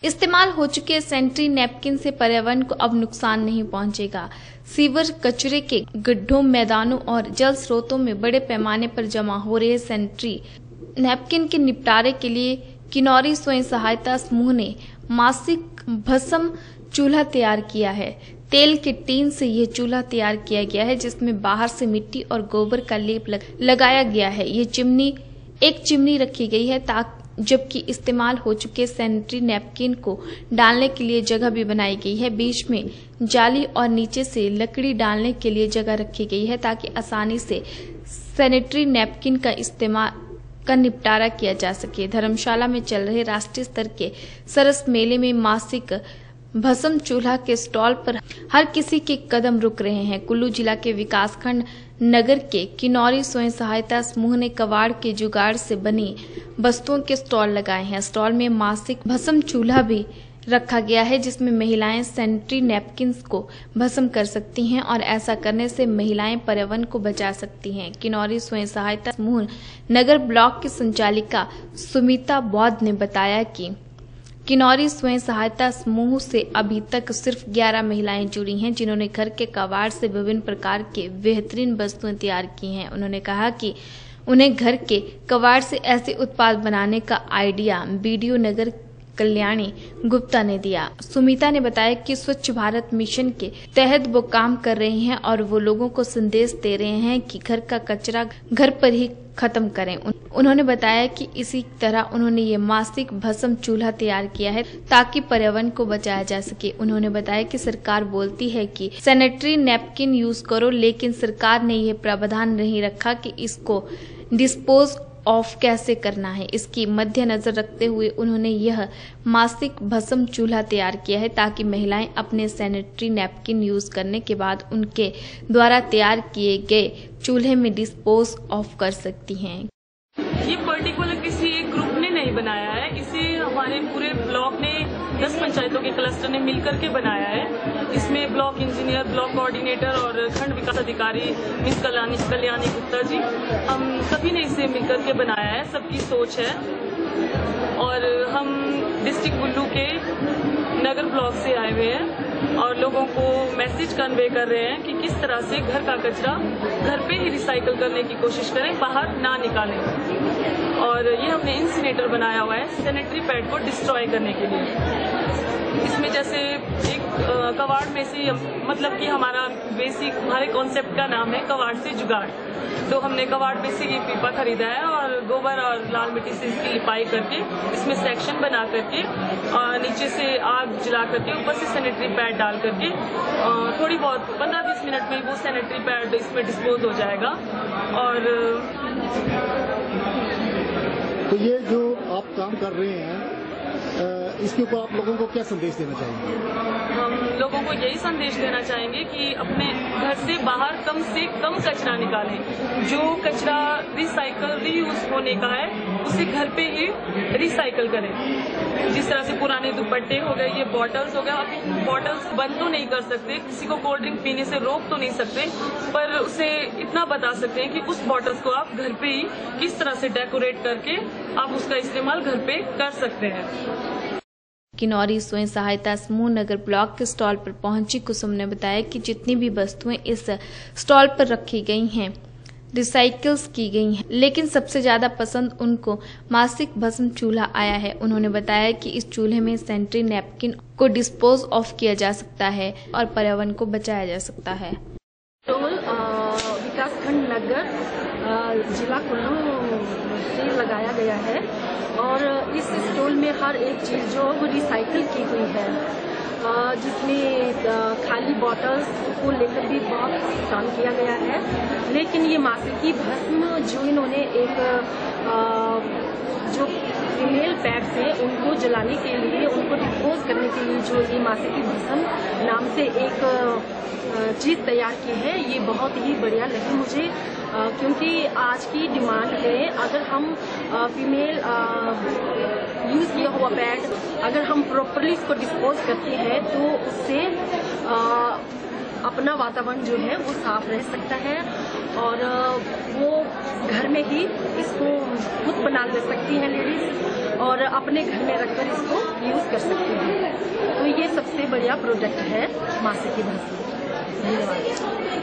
इस्तेमाल हो चुके सैनिटरी नैपकिन से पर्यावरण को अब नुकसान नहीं पहुंचेगा। सीवर, कचरे के गड्ढों, मैदानों और जल स्रोतों में बड़े पैमाने पर जमा हो रहे सैनिटरी नैपकिन के निपटारे के लिए किन्नौरी स्वयं सहायता समूह ने मासिक भस्म चूल्हा तैयार किया है। तेल के टीन से यह चूल्हा तैयार किया गया है, जिसमें बाहर से मिट्टी और गोबर का लेप लगाया गया है। ये चिमनी रखी गई है, जबकि इस्तेमाल हो चुके सैनिटरी नैपकिन को डालने के लिए जगह भी बनाई गई है। बीच में जाली और नीचे से लकड़ी डालने के लिए जगह रखी गई है, ताकि आसानी से सैनिटरी नैपकिन का निपटारा किया जा सके। धर्मशाला में चल रहे राष्ट्रीय स्तर के सरस मेले में मासिक भस्म चूल्हा के स्टॉल पर हर किसी के कदम रुक रहे हैं। कुल्लू जिला के विकासखंड नगर के किन्नौरी स्वयं सहायता समूह ने कबाड़ के जुगाड़ से बनी वस्तुओं के स्टॉल लगाए हैं। स्टॉल में मासिक भस्म चूल्हा भी रखा गया है, जिसमें महिलाएं सैनिटरी नैपकिन को भस्म कर सकती हैं और ऐसा करने से महिलाएं पर्यावरण को बचा सकती हैं। किन्नौरी स्वयं सहायता समूह नगर ब्लॉक की संचालिका सुमिता बौद्ध ने बताया कि किन्नौरी स्वयं सहायता समूह से अभी तक सिर्फ 11 महिलाएं जुड़ी हैं, जिन्होंने घर के कबाड़ से विभिन्न प्रकार के बेहतरीन वस्तुएं तैयार की हैं। उन्होंने कहा कि उन्हें घर के कबाड़ से ऐसे उत्पाद बनाने का आइडिया बीडीओ नगर कल्याणी गुप्ता ने दिया। सुमिता ने बताया कि स्वच्छ भारत मिशन के तहत वो काम कर रहे हैं और वो लोगों को संदेश दे रहे हैं कि घर का कचरा घर पर ही खत्म करें। उन्होंने बताया कि इसी तरह उन्होंने ये मासिक भस्म चूल्हा तैयार किया है, ताकि पर्यावरण को बचाया जा सके। उन्होंने बताया कि सरकार बोलती है कि सैनिटरी नैपकिन यूज करो, लेकिन सरकार ने यह प्रावधान नहीं रखा कि इसको डिस्पोज ऑफ कैसे करना है। इसकी मद्देनजर रखते हुए उन्होंने यह मासिक भस्म चूल्हा तैयार किया है, ताकि महिलाएं अपने सैनिटरी नैपकिन यूज करने के बाद उनके द्वारा तैयार किए गए चूल्हे में डिस्पोज ऑफ कर सकती हैं। ये पर्टिकुलर किसी एक ग्रुप ने नहीं बनाया है, इसे हमारे पूरे ब्लॉक ने 10 पंचायतों के क्लस्टर ने मिलकर के बनाया है। इसमें ब्लॉक इंजीनियर, ब्लॉक कोऑर्डिनेटर और खंड विकास अधिकारी मिस कल्याणी गुप्ता जी, हम सभी ने इसे मिलकर के बनाया है। सबकी सोच है और हम डिस्ट्रिक्ट कुल्लू के नगर ब्लॉक से आए हुए हैं और लोगों को मैसेज कन्वे कर रहे हैं कि किस तरह से घर का कचरा घर पे ही रिसाइकल करने की कोशिश करें, बाहर ना निकालें। और ये हमने इंसिनेटर बनाया हुआ है सैनिटरी पैड को डिस्ट्रॉय करने के लिए। इसमें जैसे एक कबाड़ में से, मतलब कि हमारा बेसिक हमारे कॉन्सेप्ट का नाम है कबाड़ से जुगाड़। तो हमने कबाड़ में से ये पीपा खरीदा है और गोबर और लाल मिट्टी से इसकी लिपाई करके इसमें सेक्शन बना करके और नीचे से आग जला करके ऊपर से सैनिटरी पैड डाल करके थोड़ी बहुत 15-20 मिनट में वो सैनिटरी पैड इसमें डिस्पोज हो जाएगा। और तो ये जो आप काम कर रहे हैं, इसके ऊपर आप लोगों को क्या संदेश देना चाहेंगे? हम लोगों को यही संदेश देना चाहेंगे कि अपने घर से बाहर कम से कम कचरा निकालें। जो कचरा रिसाइकल रीयूज होने का है उसे घर पे ही रिसाइकल करें। जिस तरह से पुराने दुपट्टे हो गए, ये बॉटल्स हो गए, आप इन बॉटल्स बंद तो नहीं कर सकते, किसी को कोल्ड ड्रिंक पीने से रोक तो नहीं सकते, पर उसे इतना बता सकते हैं कि उस बॉटल्स को आप घर पे ही किस तरह से डेकोरेट करके आप उसका इस्तेमाल घर पे कर सकते हैं। किन्नौरी स्वयं सहायता समूह नगर ब्लॉक के स्टॉल पर पहुंची कुसुम ने बताया कि जितनी भी वस्तुएं इस स्टॉल पर रखी गई हैं रिसाइकल्स की गई हैं, लेकिन सबसे ज्यादा पसंद उनको मासिक भस्म चूल्हा आया है। उन्होंने बताया कि इस चूल्हे में सैनिटरी नैपकिन को डिस्पोज ऑफ किया जा सकता है और पर्यावरण को बचाया जा सकता है। विकासखंड नगर जिला कुल्लू से लगाया गया है और इस स्टॉल में हर एक चीज़ जो वो रिसाइकिल की हुई है, जिसमें खाली बॉटल्स को लेकर भी बहुत काम किया गया है। लेकिन ये मासिकी भस्म जो इन्होंने एक जो फीमेल पैड्स हैं उनको जलाने के लिए, उनको डिस्पोज करने के लिए जो ये मासिकी भस्म नाम से एक चीज़ तैयार की है, ये बहुत ही बढ़िया लगी मुझे, क्योंकि आज की डिमांड है अगर हम फीमेल यूज़ किया हुआ पैड अगर हम प्रॉपरली इसको डिस्पोज करते हैं तो उससे अपना वातावरण जो है वो साफ रह सकता है और वो घर में ही इसको खुद बना ले सकती हैं लेडीज और अपने घर में रखकर इसको यूज़ कर सकते हैं। तो ये सबसे बढ़िया प्रोडक्ट है मासिकी भस्म। धन्यवाद।